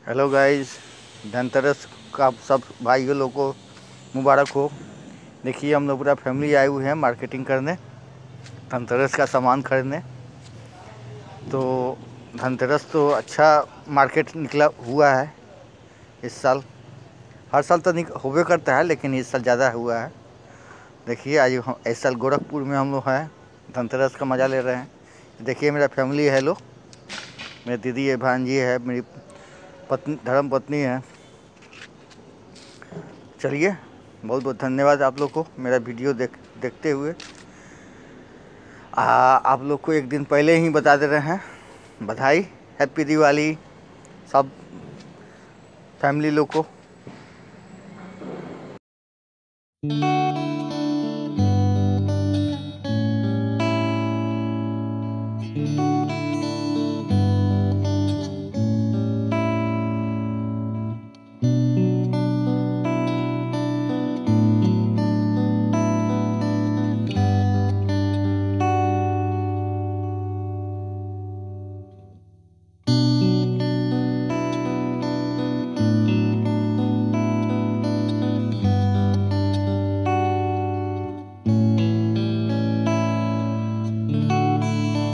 Hello guys, Dhanteras का सब भाइयों लोग को मुबारक हो। देखिए हम लोग पूरा फैमिली आए हुए हैं मार्केटिंग करने, धनतेरस का सामान खरीदने। तो धनतेरस तो अच्छा मार्केट निकला हुआ है इस साल। हर साल तो होबे करता है, लेकिन इस साल ज़्यादा हुआ है। देखिए आज हम इस साल गोरखपुर में हम लोग हैं, धनतेरस का मज़ा ले रहे हैं। देखिए मेरा फैमिली है, लोग मेरी दीदी है, भांजी है, मेरी पत्नी धर्म पत्नी है। चलिए, बहुत बहुत धन्यवाद आप लोग को मेरा वीडियो देखते हुए। आप लोग को एक दिन पहले ही बता दे रहे हैं, बधाई, हैप्पी दिवाली सब फैमिली लोग को।